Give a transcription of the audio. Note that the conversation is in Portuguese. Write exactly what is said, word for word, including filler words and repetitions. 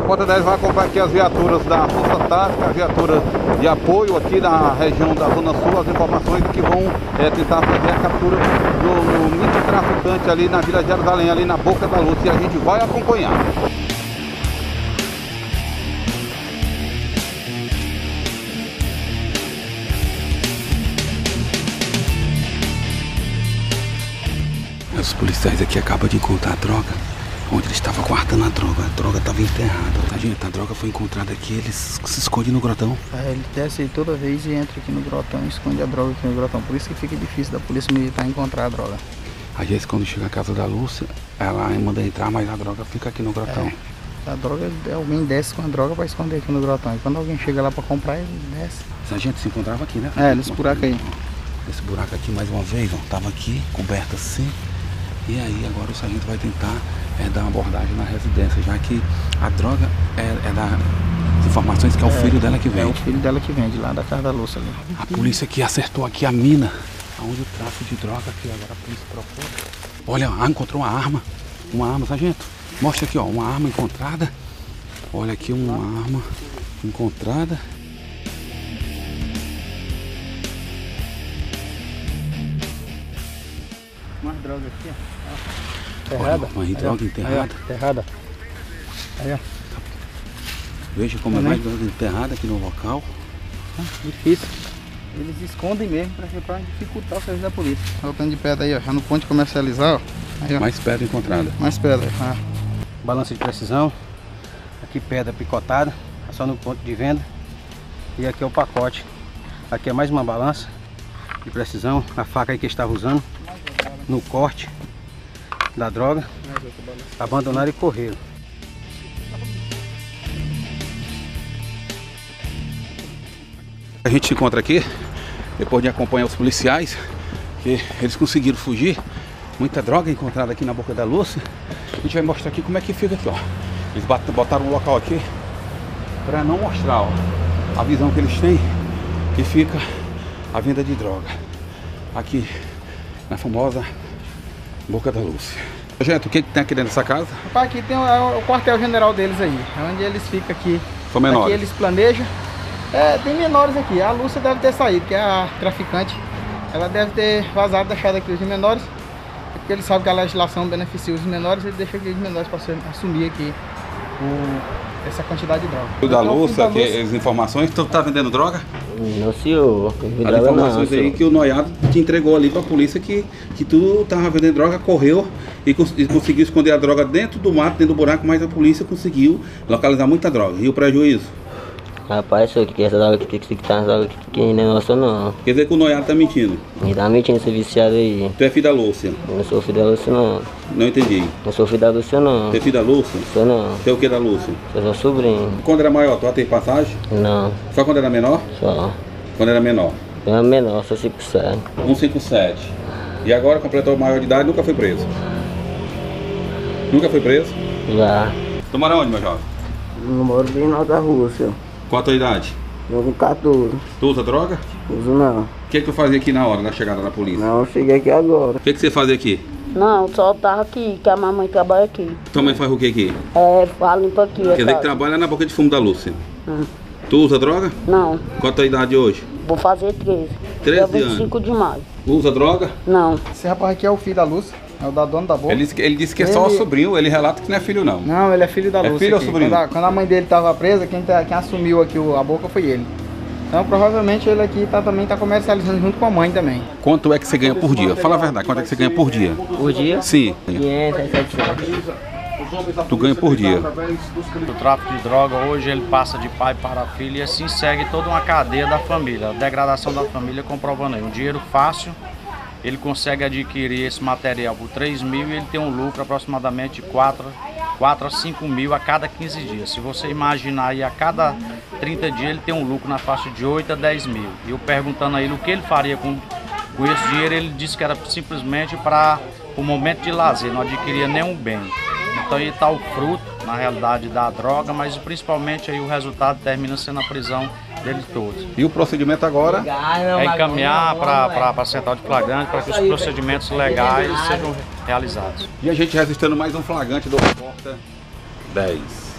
Repórter dez vai acompanhar aqui as viaturas da Força Tática, as viaturas de apoio aqui na região da Zona Sul, as informações que vão é, tentar fazer a captura do, do microtraficante ali na Vila Jerusalém, ali na Boca da Lúcia, e a gente vai acompanhar. Os policiais aqui acabam de encontrar a droga, onde eles estavam guardando a droga. A droga estava enterrada. Tá, gente? A droga foi encontrada aqui, eles se escondem no grotão. É, ele desce toda vez e entra aqui no grotão e esconde a droga aqui no grotão. Por isso que fica difícil da polícia militar encontrar a droga. Às vezes quando chega a casa da Lúcia, ela manda entrar, mas a droga fica aqui no grotão. É, a droga, alguém desce com a droga para esconder aqui no grotão. E quando alguém chega lá para comprar, ele desce. Essa gente se encontrava aqui, né? É, nesse buraco aí. Esse buraco aqui mais uma vez, ó, tava aqui, coberto assim. E aí agora o sargento vai tentar é, dar uma abordagem na residência, já que a droga é, é das informações que é o é, filho dela que vende. É o filho dela que vende, lá da casa da Lúcia ali. A polícia aqui acertou aqui a mina, onde o tráfico de droga aqui, agora a polícia procura. Olha, ah, encontrou uma arma, uma arma, sargento. Mostra aqui, ó, uma arma encontrada. Olha aqui uma arma encontrada. Mais droga aqui, ó. Enterrada. Olha, mais droga enterrada. Aí, enterrada. Aí, ó. Veja como é, é mais droga enterrada aqui no local. Ah, difícil. Eles escondem mesmo para dificultar o serviço da polícia. Voltando de pedra aí, ó. Já no ponto de comercializar, ó. Aí, ó. Mais pedra encontrada. Mais pedra, ah. Balança de precisão. Aqui pedra picotada, só no ponto de venda. E aqui é o pacote. Aqui é mais uma balança de precisão. A faca aí que estava usando no corte da droga, abandonaram e correram. A gente se encontra aqui, depois de acompanhar os policiais, que eles conseguiram fugir. Muita droga encontrada aqui na Boca da Lúcia. A gente vai mostrar aqui como é que fica aqui, ó. Eles botaram um local aqui para não mostrar, ó, a visão que eles têm, que fica a venda de droga aqui na famosa Boca da Lúcia. Gente, o que, que tem aqui dentro dessa casa? Aqui tem o, é o quartel-general deles aí, é onde eles ficam aqui. São menores? Aqui eles planejam. É, tem menores aqui. A Lúcia deve ter saído, que é a traficante. Ela deve ter vazado, deixado aqui os menores. Porque eles sabem que a legislação beneficia os menores, ele deixa aqueles menores para assumir aqui o... essa quantidade de droga. O da Lúcia, que as informações, tu tá vendendo droga? Não, senhor. As informações não, aí senhor. Que o noiado te entregou ali pra polícia que, que tu tava vendendo droga, correu e, cons e conseguiu esconder a droga dentro do mato, dentro do buraco, mas a polícia conseguiu localizar muita droga. E o prejuízo? Rapaz, senhor, que essa droga que, que, que tá droga que, que não é nossa não. Quer dizer que o noiado tá mentindo? Ele tá mentindo, esse viciado aí. Tu é filho da Lúcia? Eu não sou filho da Lúcia não. Não entendi. Não sou filho da Lúcia não. Tu é filho da Lúcia? Sou não. Tu é o que da Lúcia? Eu sou sobrinho. Quando era maior, tu já teve passagem? Não. Só quando era menor? Só. Quando era menor? Eu era menor, só cinco sete. um cinco sete. E agora completou maior de idade e nunca foi preso? Nunca foi preso? Já. Tu mora onde, meu jovem? Eu moro bem na da Rússia. Qual a tua idade? Eu com quatorze. Tu usa droga? Uso não. O que, que tu fazia aqui na hora da chegada da polícia? Não, eu cheguei aqui agora. O que, que você fazia aqui? Não, só tava aqui, que a mamãe trabalha aqui. Tua mãe faz o que aqui? É, limpa aqui. Quer dizer que trabalha na boca de fumo da Lúcia. Hum. Tu usa droga? Não. Qual a tua idade hoje? Vou fazer treze. treze anos? vinte e cinco de maio. Usa droga? Não. Esse rapaz aqui é o filho da Lúcia, é o da dona da boca. Ele, ele disse que é ele... só o sobrinho, ele relata que não é filho não. Não, ele é filho da Lúcia. É filho aqui. Ou sobrinho? Quando a, quando a mãe dele estava presa, quem, tá, quem assumiu aqui o, a boca foi ele. Então provavelmente ele aqui tá, também está comercializando junto com a mãe também. Quanto é que você ganha por dia? Fala a verdade, quanto é que você ganha por dia? Por dia? Sim. quinhentos, setecentos. Tu ganha por dia. O tráfico de droga hoje ele passa de pai para filho e assim segue toda uma cadeia da família, a degradação da família, comprovando aí. Um dinheiro fácil, ele consegue adquirir esse material por três mil e ele tem um lucro aproximadamente de quatro a cinco mil a cada quinze dias. Se você imaginar aí, a cada trinta dias ele tem um lucro na faixa de oito a dez mil. E eu perguntando a ele o que ele faria com, com esse dinheiro, ele disse que era simplesmente para o momento de lazer, não adquiria nenhum bem. Então aí está o fruto, na realidade, da droga, mas principalmente aí o resultado termina sendo a prisão deles todos. E o procedimento agora é encaminhar para a central de flagrante para que os procedimentos legais sejam realizados. E a gente registrando mais um flagrante do Repórter dez.